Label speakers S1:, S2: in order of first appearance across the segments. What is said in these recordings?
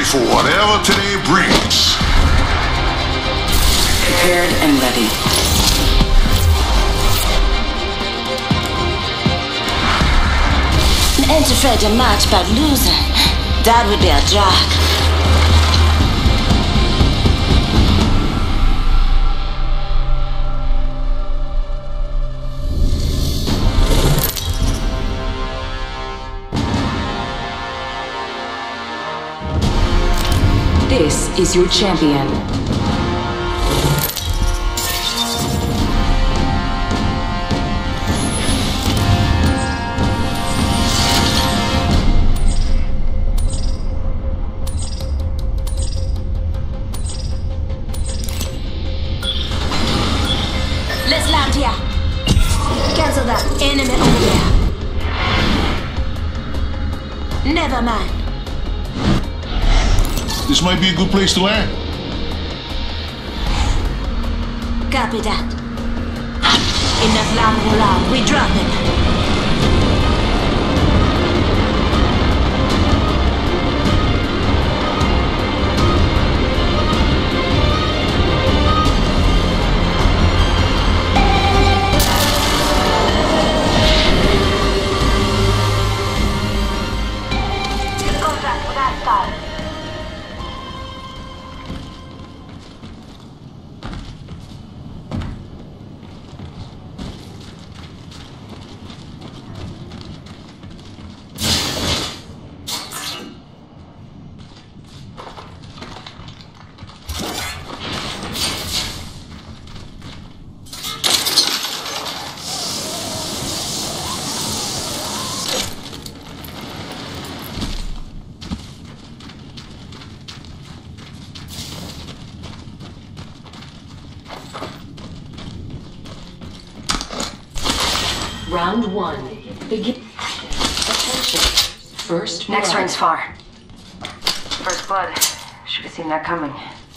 S1: for whatever today brings.
S2: Prepared and ready.
S3: Ain't afraid of much but losing. That would be a drag.
S2: This is your champion.
S3: Let's land here. Cancel that. Enemy over there. Never mind.
S1: This might be a good place to land.
S3: Copy that. Enough lambing around. We drop it. Contact with that side.
S2: Round one. Begin. Attention. First
S4: Next
S2: blood.
S4: ring's far. First blood. Should have seen that coming.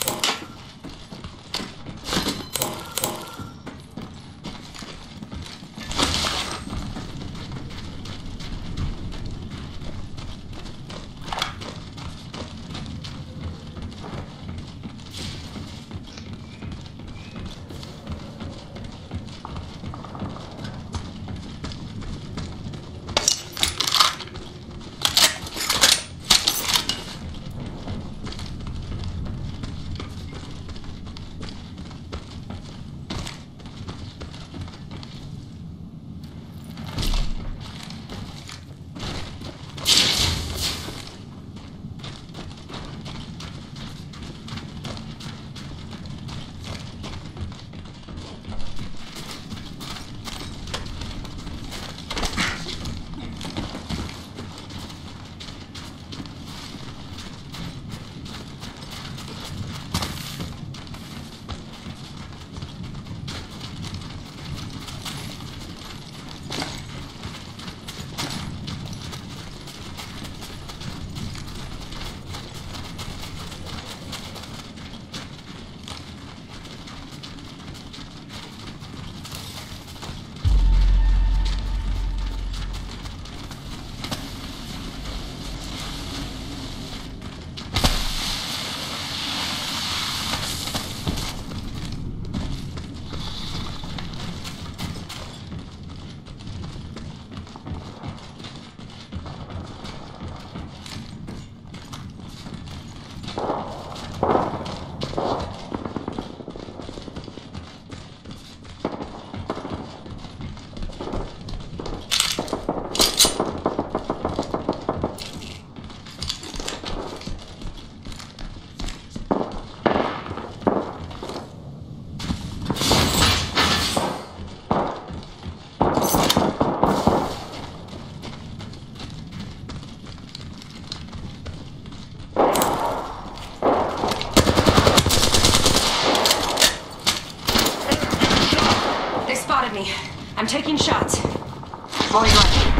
S4: I'm taking shots. Boys left.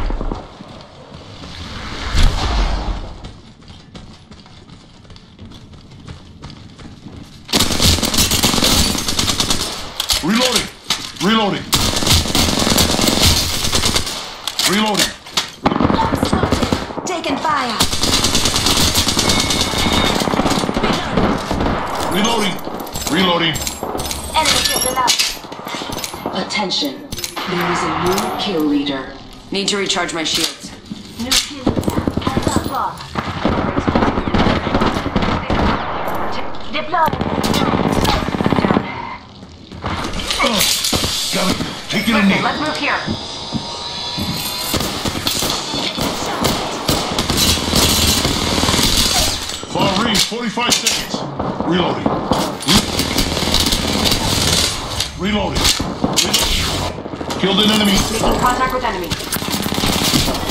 S1: Reloading! Reloading! Reloading!
S3: Spotted. Taking fire.
S1: Reloading. Reloading.
S3: Enemy killed enough.
S2: Attention. There is a new kill leader.
S4: Need to recharge my shields.
S3: New kill. Hands up, bomb. Deploy.
S4: Down.
S1: Got it. Taking a
S4: Okay,
S1: knee.
S4: let's move here.
S1: Far range, 45 seconds. Reloading. Reloading. Killed an enemy.
S4: Making contact with enemy.